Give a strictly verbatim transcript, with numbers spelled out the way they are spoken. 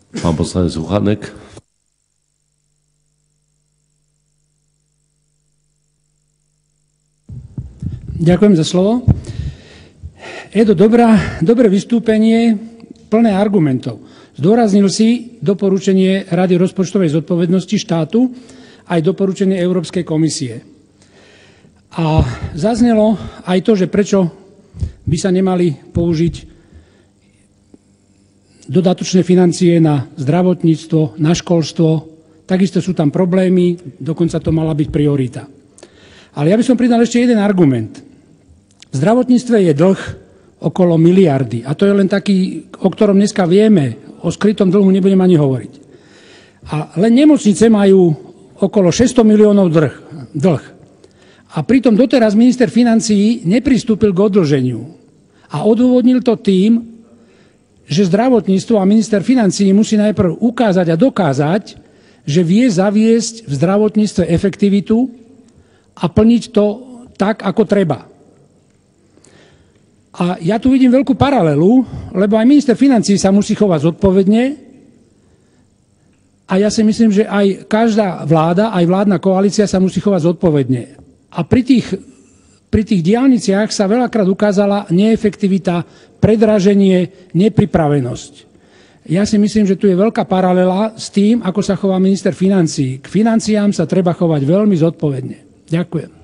Pán poslanec Uchanek. Ďakujem za slovo. Edo, dobrá, dobré vystúpenie, plné argumentov. Zdôraznil si doporučenie Rady rozpočtovej zodpovednosti štátu aj doporučenie Európskej komisie. A zaznelo aj to, že prečo by sa nemali použiť dodatočné financie na zdravotníctvo, na školstvo. Takisto sú tam problémy, dokonca to mala byť priorita. Ale ja by som pridal ešte jeden argument. V zdravotníctve je dlh okolo miliardy. A to je len taký, o ktorom dneska vieme. O skrytom dlhu nebudem ani hovoriť. A len nemocnice majú okolo šesťsto miliónov dlh. dlh. A pritom doteraz minister financií nepristúpil k odlženiu. A odôvodnil to tým, že zdravotníctvo a minister financií musí najprv ukázať a dokázať, že vie zaviesť v zdravotníctve efektivitu a plniť to tak, ako treba. A ja tu vidím veľkú paralelu, lebo aj minister financií sa musí chovať zodpovedne a ja si myslím, že aj každá vláda, aj vládna koalícia sa musí chovať zodpovedne. A pri tých, pri tých diaľniciach sa veľakrát ukázala neefektivita, predraženie, nepripravenosť. Ja si myslím, že tu je veľká paralela s tým, ako sa chová minister financií. K financiám sa treba chovať veľmi zodpovedne. Ďakujem.